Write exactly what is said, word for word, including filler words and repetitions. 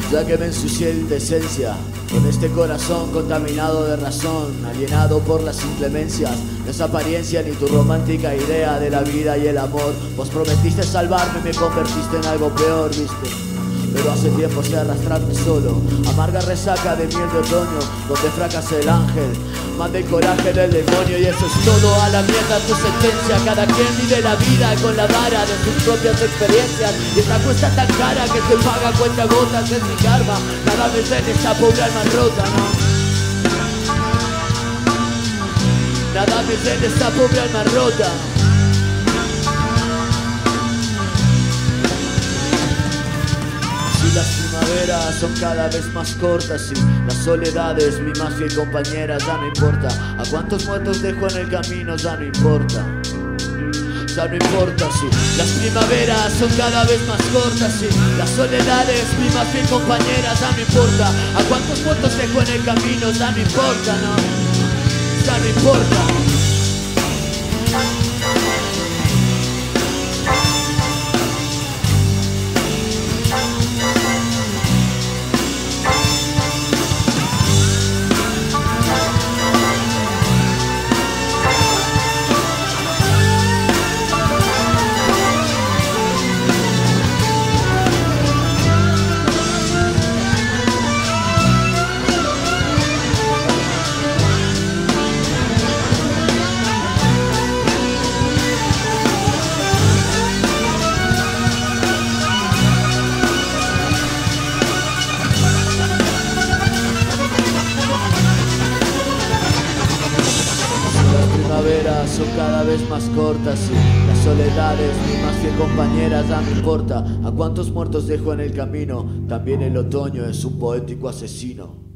Ya que me ensucié de indecencia, con este corazón contaminado de razón, alienado por las inclemencias, no es apariencia ni tu romántica idea de la vida y el amor. Vos prometiste salvarme y me convertiste en algo peor, viste. Pero hace tiempo sé arrastrarme solo, amarga resaca de miel de otoño, donde fracasa el ángel, manda el coraje del demonio. Y eso es todo, a la mierda tu sentencia. Cada quien vive la vida con la vara de sus propias experiencias, y esta cuesta tan cara que se paga cuenta gotas. Es mi karma, cada vez en esta pobre alma rota, ¿no? Nada me en esta pobre alma rota. Las primaveras son cada vez más cortas y la soledad es mi más fiel compañera. Ya no importa a cuántos muertos dejo en el camino, ya no importa. Ya no importa si las primaveras son cada vez más cortas y la soledad es mi más fiel compañera. Ya no importa a cuántos muertos dejo en el camino, ya no importa, no. Ya no importa. Son cada vez más cortas y la soledad es mi más fiel compañera. Ya no importa a cuántos muertos dejo en el camino, también el otoño es un poético asesino.